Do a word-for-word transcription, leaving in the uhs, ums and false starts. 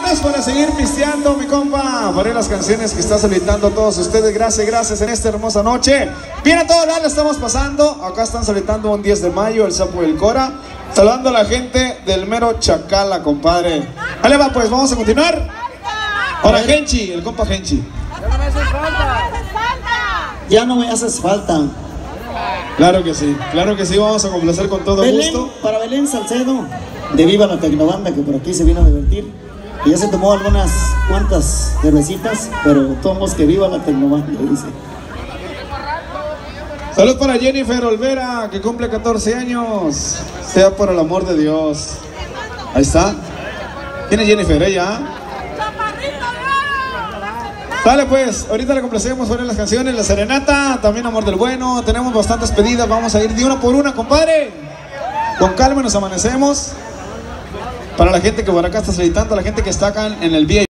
vámonos para seguir pisteando, mi compa. Para las canciones que está solicitando a todos ustedes. Gracias, gracias en esta hermosa noche. Bien a todos, la estamos pasando. Acá están solicitando un diez de mayo, el Sapo y el Cora. Saludando a la gente del mero Chacala, compadre. Vale, va, pues vamos a continuar. Ahora Genchi, el compa Genchi. Ya no me haces falta. Claro que sí, claro que sí, vamos a complacer con todo Belén, gusto. para Belén Salcedo, de Viva la Tecnobanda, que por aquí se vino a divertir. Y ya se tomó algunas cuantas cervecitas, pero tomamos que viva la Tecnobanda, dice. Salud para Jennifer Olvera, que cumple catorce años. Sea por el amor de Dios. Ahí está. ¿Quién es Jennifer? Ella. Dale pues, ahorita le complacemos sobre las canciones, la serenata, también Amor del Bueno. Tenemos bastantes pedidas, vamos a ir de una por una, compadre. Con calma nos amanecemos. Para la gente que por acá está solicitando, la gente que está acá en el V I P.